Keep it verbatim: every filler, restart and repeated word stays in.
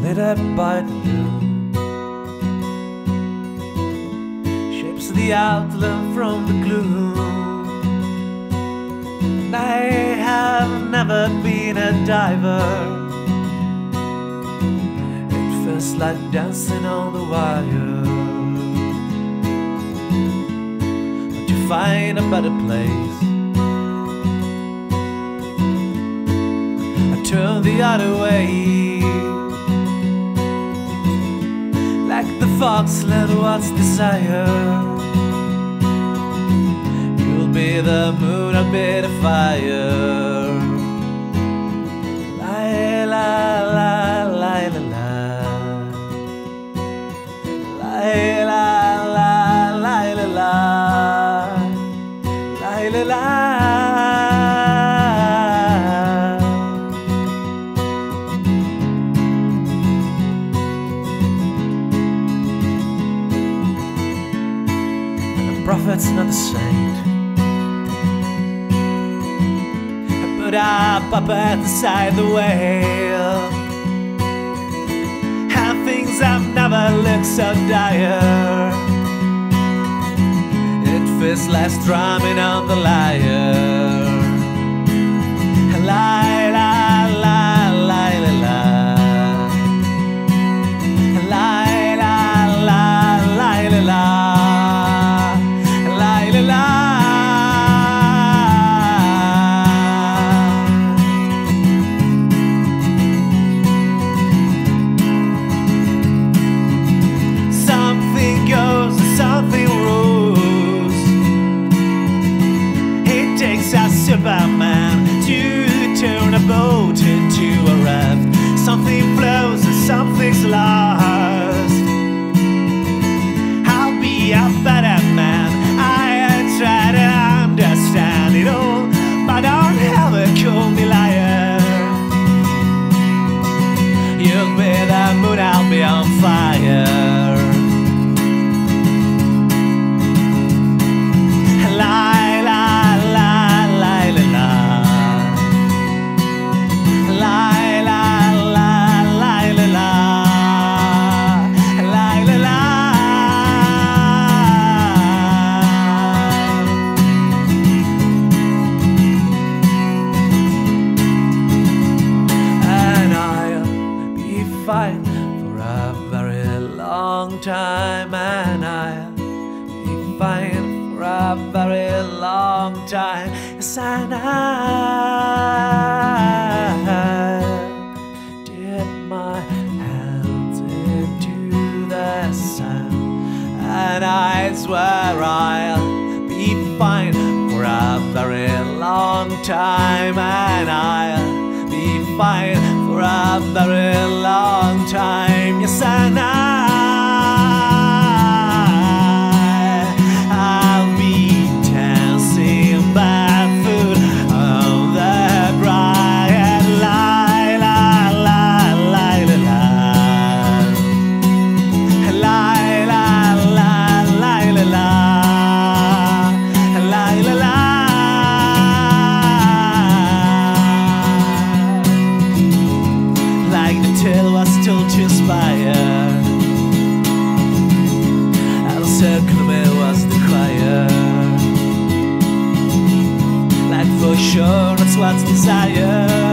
lit up by the moon, shapes the outline from the gloom. And I have never been a diver. It feels like dancing on the wire. But you find a better place. I turn the other way, like the fox let what's desire. You'll be the moon, I'll be the fire. La la la la la la. La la la la la la. La la la. Prophet's not a saint, but I pop at the side of the whale. And things have never looked so dire. It feels like strumming on the lyre. La la la la la la. La la la la la la. Superman to turn a boat into a raft. Something flows and something's lost. I'll be a better man. I try to understand it all, but don't ever call me liar. You'll be the moon, I'll be on fire. Fine for a very long time, and I'll be fine for a very long time. Yes, and I dip my hands into the sand, and I swear I'll be fine for a very long time, and I'll be fine for a very long time. Yes, and I, I'll be dancing barefoot on the bright light. La la la la la. La la la la la la. La la la. Tale was told to inspire, and the circle was the choir. Like for sure, that's what's desire.